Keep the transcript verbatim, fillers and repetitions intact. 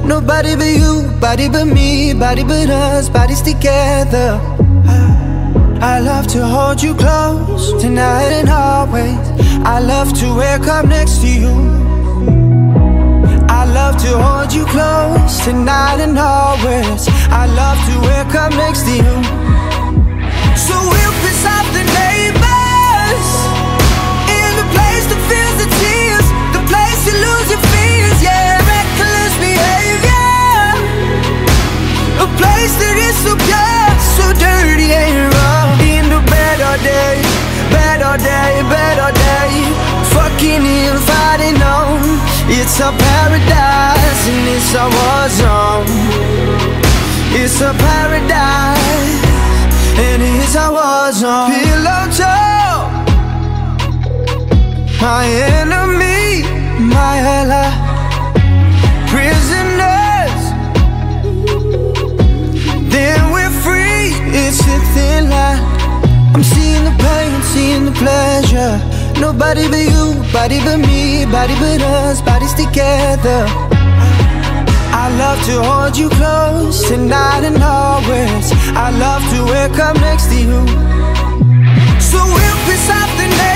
Nobody but you, body but me, body but us, bodies together. I love to hold you close, tonight and always. I love to wake up next to you. I love to hold you close, tonight and always. I love to wake up next to you. So we'll piss off the neighbors, in the place that feels the tears, the place you lose your fears, yeah. Reckless behavior, a place that is so pure, so dirty and raw. In the bed all day, bed all day, bed all day, fucking and fighting on. It's a paradise and it's a war zone. It's a paradise and it's a war zone. Pillow talk, my enemy, my ally. Prisoners, then we're free. It's a thin line. I'm seeing the pain, seeing the pleasure. Nobody but you, body but me, body but us, bodies together. I love to hold you close, tonight and always. I love to wake up next to you. So we'll piss off the neighbors,